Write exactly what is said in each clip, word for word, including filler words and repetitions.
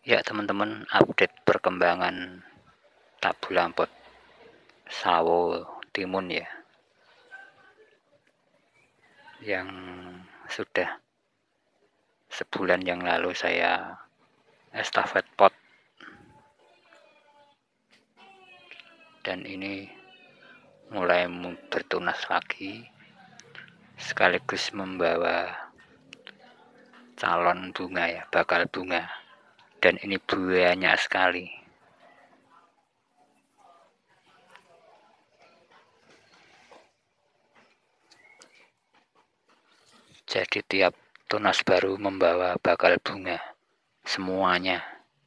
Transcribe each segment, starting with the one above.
Ya teman-teman, update perkembangan tabu lampot sawo timun ya, yang sudah sebulan yang lalu saya estafet pot, dan ini mulai bertunas lagi sekaligus membawa calon bunga ya, bakal bunga, dan ini banyak sekali. Jadi tiap tunas baru membawa bakal bunga semuanya.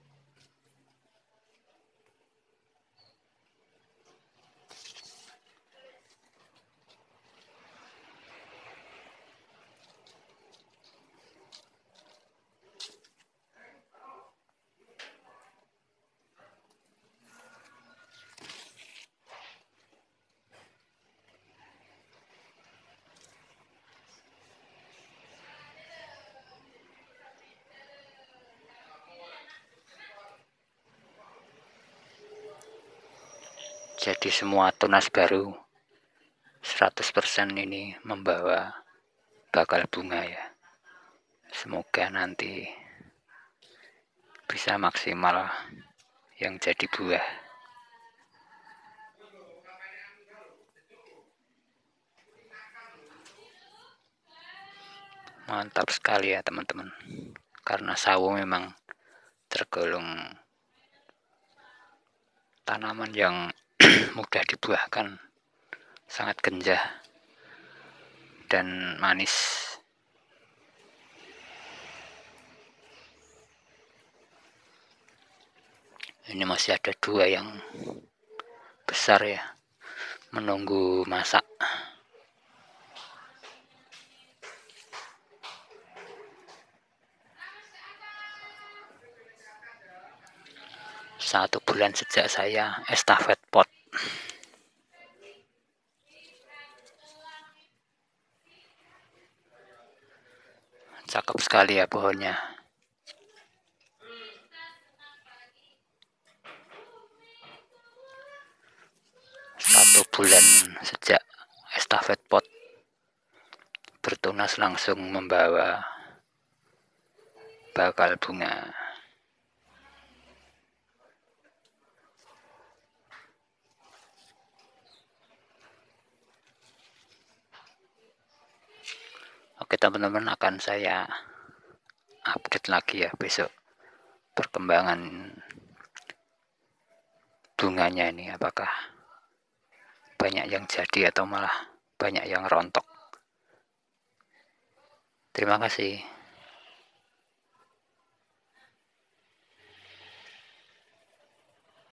Jadi semua tunas baru seratus persen ini membawa bakal bunga ya. Semoga nanti bisa maksimal yang jadi buah. Mantap sekali ya teman-teman, karena sawo memang tergolong tanaman yang mudah dibuahkan, sangat genjah dan manis. Ini masih ada dua yang besar ya, menunggu masak. Satu bulan sejak saya estafet pot. Cakep sekali ya pohonnya. Satu bulan sejak estafet pot bertunas langsung membawa bakal bunga. Oke teman-teman, akan saya update lagi ya besok perkembangan bunganya ini, apakah banyak yang jadi atau malah banyak yang rontok. Terima kasih.